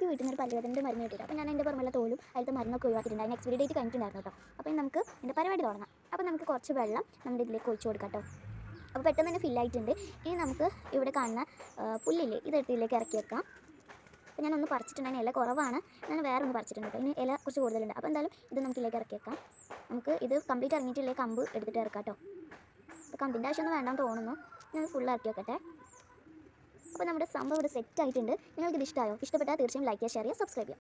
വീട്ടിൽ നിന്ന് ഒരു പല്ലുവേദനയുടെ മരുന്ന് കിട്ടിയിട്ട് അപ്പോൾ ഞാൻ എൻ്റെ പുറമുള്ള തോലും അതിലത്തെ മരുന്നൊക്കെ ഒഴിവാക്കിയിട്ടുണ്ട്. അതിന് എക്സ്പയറി ഡേറ്റ് കഴിഞ്ഞിട്ടുണ്ടായിരുന്നു കേട്ടോ. അപ്പോൾ നമുക്ക് എൻ്റെ പരിപാടി തുടങ്ങാം. അപ്പോൾ നമുക്ക് കുറച്ച് വെള്ളം നമ്മുടെ ഇതിലേക്ക് ഒഴിച്ച് കൊടുക്കാം കേട്ടോ. അപ്പോൾ പെട്ടെന്ന് തന്നെ ഫില്ലായിട്ടുണ്ട്. ഇനി നമുക്ക് ഇവിടെ കാണുന്ന പുല്ലില്ലേ ഇതെടുത്ത് ഇതിലേക്ക് ഇറക്കി വെക്കാം. അപ്പോൾ ഞാനൊന്ന് പറിച്ചിട്ടുണ്ടെങ്കിൽ ഇല കുറവാണ്, ഞാൻ വേറെ ഒന്ന് പറിച്ചിട്ടുണ്ട് കേട്ടോ. ഇനി ഇല കുറച്ച് കൂടുതലുണ്ട്. അപ്പോൾ എന്തായാലും ഇത് നമുക്ക് ഇതിലേക്ക് ഇറക്കി വെക്കാം. നമുക്ക് ഇത് കംപ്ലീറ്റ് ഇറങ്ങിയിട്ടില്ലേ കമ്പ് എടുത്തിട്ട് ഇറക്കാം കേട്ടോ. അപ്പോൾ കമ്പിൻ്റെ ആവശ്യമൊന്നും വേണ്ടാന്ന് തോന്നുന്നു. ഞാൻ ഫുൾ ഇറക്കി വെക്കട്ടെ. അപ്പോൾ നമ്മുടെ സംഭവം ഇവിടെ സെറ്റ് ആയിട്ടുണ്ട്. നിങ്ങൾക്ക് ഇത് ഇഷ്ടമായോ? ഇഷ്ടപ്പെട്ടാൽ തീർച്ചയായും ലൈക്ക് ചെയ്യുക, ഷെയർ ചെയ്യുക, സബ്സ്ക്രൈബ് ചെയ്യുക.